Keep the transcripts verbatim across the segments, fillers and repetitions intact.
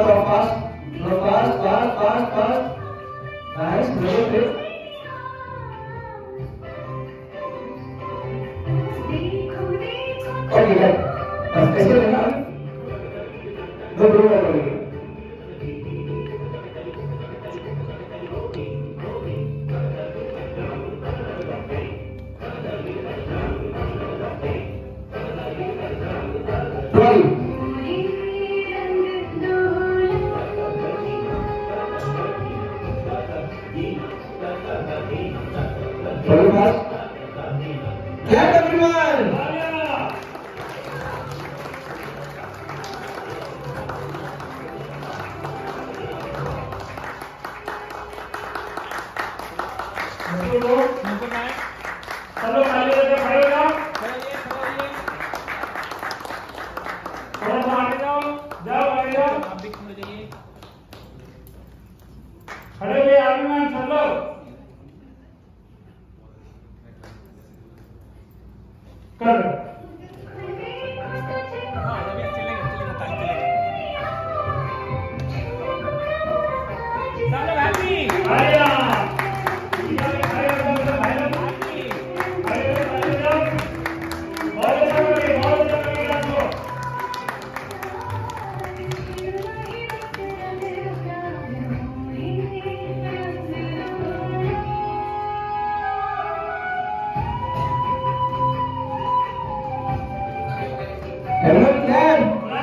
draw fast. Draw fast, fast, fast, fast. Nice, very good. Okay, done. बस ऐसे लेना. दो दो करोगे. Very fast. Clap everyone. चलो खाली करके खड़े हो जाओ, थोड़ा सा आगे जाओ, जाओ आगे जाओ, आप भी खड़े जाइए, खड़े हुए आगे मैम चलो, कर Everyone clap.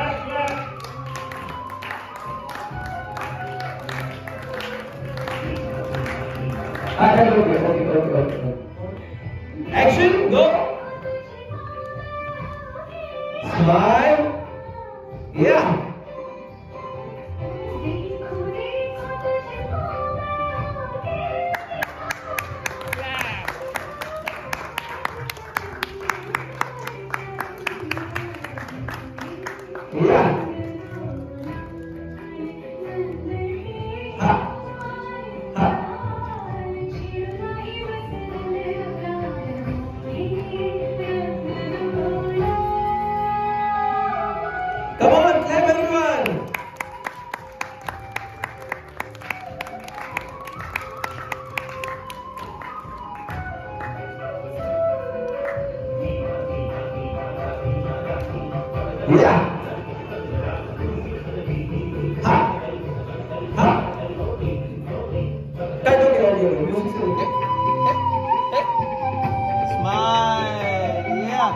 Okay, okay, okay, okay, okay. Action, go. Smile. Yeah. Yeah. Ha. Ha. Come on, clap everyone. Yeah. Smile, yeah.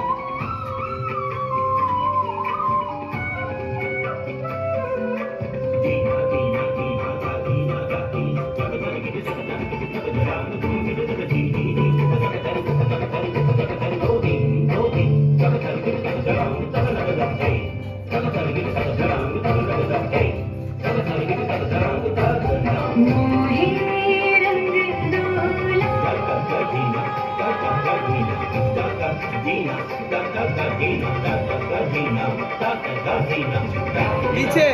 पीछे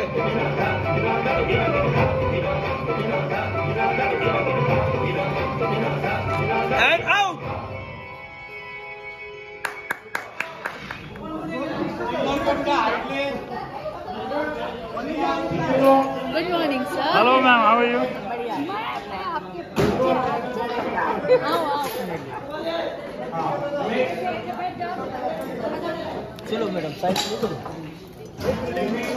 and out. Good morning, sir. Hello ma'am, how are you? चलो madam side